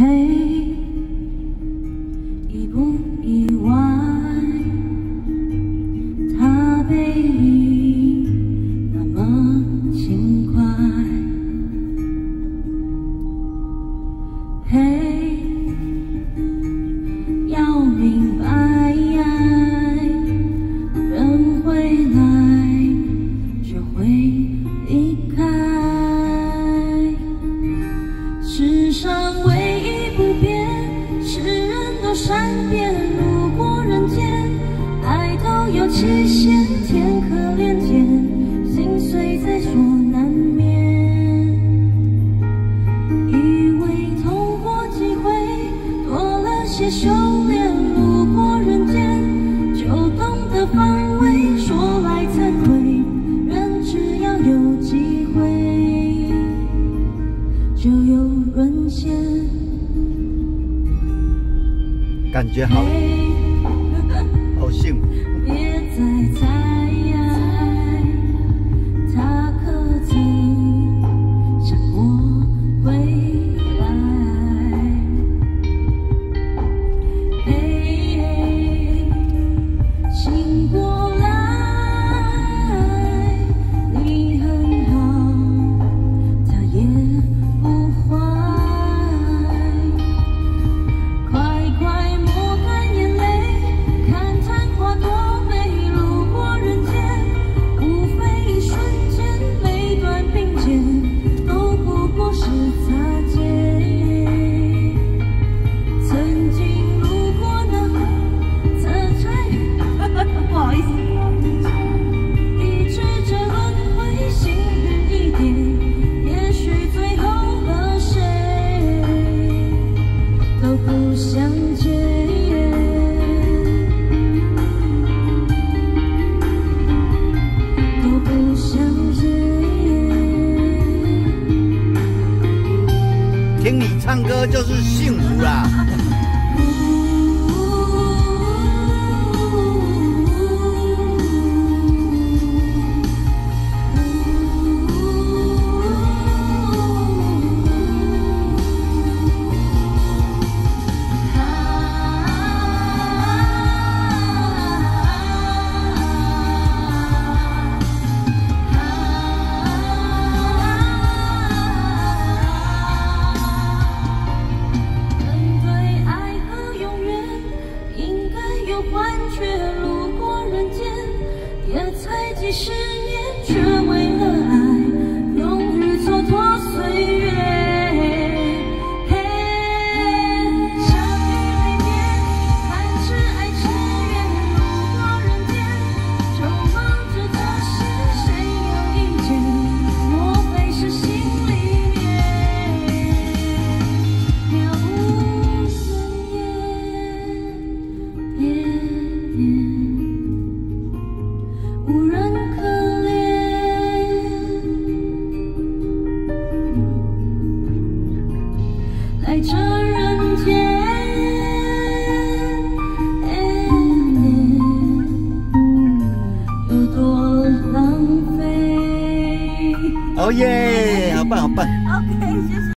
嘿，意不意外？他背影那么轻快。嘿，要明白，人会来，就会离开。世上唯一不变，是人都善变，路过人间，爱都有期限，天可怜见，心碎在所难免。以为痛过几回，多了些修炼，路过人间，就懂得防卫，说来惭愧，人只要有机会，就有沦陷。 感觉好，好幸福。 别再猜，他可曾向我回来？嘿，醒过来，你很好，他也不坏。快快抹干眼泪，看昙花多美，路过人间，无非一瞬间，每段并肩，都不过是擦肩。曾经路过那色彩，不好意思，一直这轮回，幸运一点，也许最后和谁都不相见，都不相见。 听你唱歌就是幸福啦。路过人间，也才几十年，却为了爱，勇于蹉跎岁月。嘿，相遇离别，看是爱是怨，路过人间，就忙着这些，谁有意见？莫非是心里面了无尊严？无人可怜，来这人间，有多浪费？ 哦耶！